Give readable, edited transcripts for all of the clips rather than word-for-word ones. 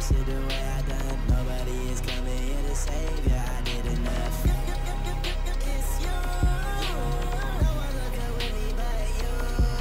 trust it the way I done. Nobody is coming here to save ya. I did enough. It's you. No one look good with me but you.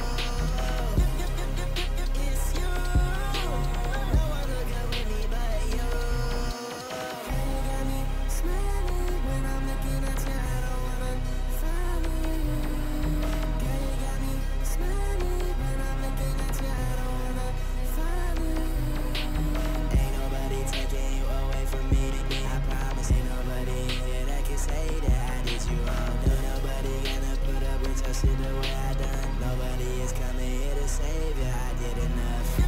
It's you. No one look good with me but you. Girl, you got me smiling when I'm looking at you. I don't wanna follow you. Girl, you got me smiling when I'm looking at you. I don't wanna follow you. Ain't nobody taking you away from me. I promise ain't nobody in here that can say that I did you wrong. No, nobody gonna put up with your shit the way I done. Nobody is coming here to save you. I did enough.